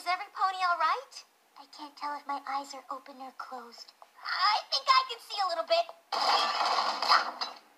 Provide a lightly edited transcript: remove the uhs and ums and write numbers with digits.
Is every pony all right? I can't tell if my eyes are open or closed. I think I can see a little bit.